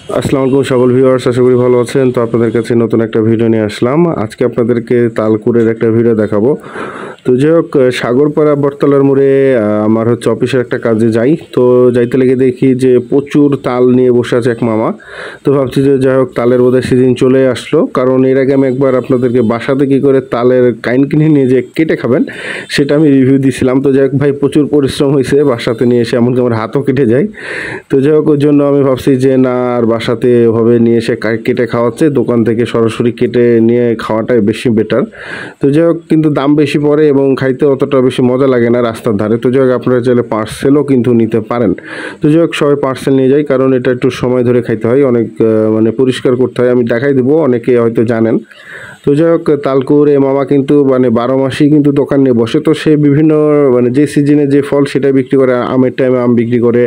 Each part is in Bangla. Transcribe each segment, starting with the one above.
আসসালামু আলাইকুম সকল ভিউয়ার্স, আশা করি ভালো আছেন। তো আপনাদের কাছে নতুন একটা ভিডিও নিয়ে আসলাম। আজকে আপনাদেরকে তালকুরের একটা ভিডিও দেখাবো। তো যাই হোক, সাগরপাড়া বটতলার মোড়ে আমার হচ্ছে অফিসের একটা কাজে যাই। তো যাইতে লেগে দেখি যে প্রচুর তাল নিয়ে বসে আছে এক মামা। তো ভাবছি যে যাই হোক, তালের বোধহয় সিজন চলে আসলো, কারণ এর আগে আমি একবার আপনাদেরকে বাসাতে কী করে তালের কাইন কিনে নিয়ে যে কেটে খাবেন সেটা আমি রিভিউ দিয়েছিলাম। তো যাই হোক ভাই, প্রচুর পরিশ্রম হয়েছে বাসাতে নিয়ে এসে, এমনকি আমার হাতও কেটে যায়। তো যাই হোক, ওই জন্য আমি ভাবছি যে না, আর বাসাতে ওভাবে নিয়ে এসে কেটে খাওয়াচ্ছে, দোকান থেকে সরাসরি কেটে নিয়ে খাওয়াটাই বেশি বেটার। তো যাই হোক, কিন্তু দাম বেশি পড়ে এবং খাইতে অতটা বেশি মজা লাগে না রাস্তার ধারে। তো যাই হোক, আপনারা চাইলে পার্সেলও কিন্তু নিতে পারেন। তো যাই হোক, সবাই পার্সেল নিয়ে যায়, কারণ এটা একটু সময় ধরে খাইতে হয়, অনেক মানে পরিষ্কার করতে হয়। আমি দেখাই দেবো, অনেকে হয়তো জানেন। তো যাই হোক, তালকুর এ মামা কিন্তু মানে 12 মাসই কিন্তু দোকান নিয়ে বসে। তো সে বিভিন্ন মানে যে সিজনে যে ফল সেটা বিক্রি করে। আমের টাইমে আম বিক্রি করে,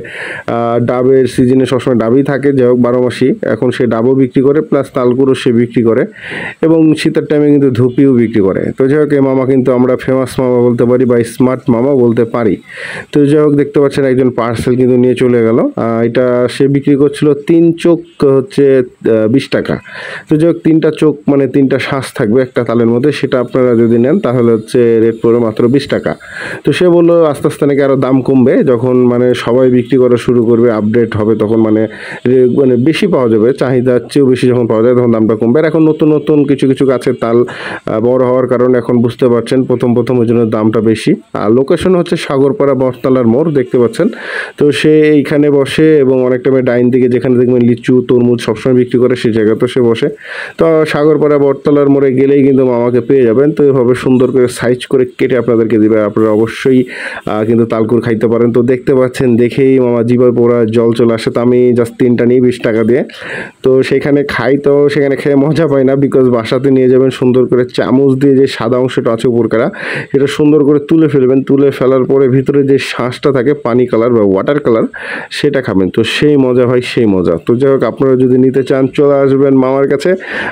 ডাবের সিজনে সবসময় ডাবই থাকে। যাই হোক, 12 মাসই এখন সে ডাবও বিক্রি করে, প্লাস তালকুরও সে বিক্রি করে, এবং শীতের টাইমে কিন্তু ধুপিও বিক্রি করে। তো যাই হোক, এই মামা কিন্তু আমরা ফেমাস মামা বলতে পারি বা স্মার্ট মামা বলতে পারি। তো যাই হোক, দেখতে পাচ্ছেন একজন পার্সেল কিন্তু নিয়ে চলে গেল। এটা সে বিক্রি করছিল 3 চোখ হচ্ছে 20 টাকা। তো যাই হোক, 3টা চোখ মানে 3টা শ্বাস থাকবে একটা তালের মধ্যে, সেটা আপনারা যদি নেন তাহলে হচ্ছে রেট পড়বে মাত্র 20 টাকা। তো সে বললো আস্তে আস্তে নাকি আরও দাম কমবে, যখন মানে সবাই বিক্রি করা শুরু করবে, আপডেট হবে, তখন মানে মানে বেশি পাওয়া যাবে, চাহিদার চেয়েও বেশি যখন পাওয়া যায় তখন দামটা কমবে। আর এখন নতুন নতুন কিছু কিছু গাছের তাল বড় হওয়ার কারণে এখন বুঝতে পারছেন প্রথম ওই জন্য দামটা বেশি। আর লোকেশন হচ্ছে সাগরপাড়া বটতলার মোড়, দেখতে পাচ্ছেন। তো সে এইখানে বসে এবং অনেক টাইমে ডাইন দিকে যেখানে দেখবেন লিচু তরমুজ সবসময় বিক্রি করে সেই জায়গাতে সে বসে। তো সাগরপাড়া বটতলার মোড়ে গেলেই কিন্তু মামাকে পেয়ে যাবেন। তো এভাবে সুন্দর করে সাইজ করে কেটে আপনাদেরকে দিবে, আপনারা অবশ্যই কিন্তু তালকুর খাইতে পারেন। তো দেখতে পাচ্ছেন, দেখেই মামা জিভে পোড়া জল চলে আসে। তো আমি জাস্ট 3টা নিই 20 টাকা দিয়ে। তো সেখানে খাই, তো সেখানে খেয়ে মজা পাই না, বিকজ বাসাতে নিয়ে যাবেন, সুন্দর করে চামচ দিয়ে যে সাদা অংশটা আছে উপরকারা সেটা সুন্দর করে তুলে ফেলবেন। তুলে ফেলার পরে ভিতরে যে শ্বাসটা থাকে পানি কালার বা ওয়াটার কালার, সেটা খাবেন। তো সেই মজা ভাই, সেই মজা। তো যাই হোক, আপনারা যদি নিতে চান চলে আসবেন মামার কাছে।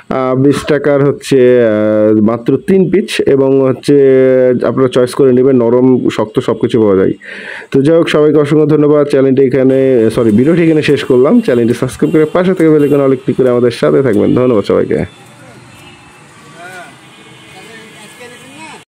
20 টাকার হচ্ছে মাত্র 3 পিস, এবং হচ্ছে আপনারা চয়েস করে নেবেন, নরম শক্ত সব কিছু পাওয়া যায়। তো যাই হোক, সবাইকে অসংখ্য ধন্যবাদ। ভিডিওটি এখানে শেষ করলাম। চ্যানেলটি সাবস্ক্রাইব করে পাশে থেকে বেল আইকন অল ক্লিক করে আমাদের সাথে থাকবেন। ধন্যবাদ সবাইকে।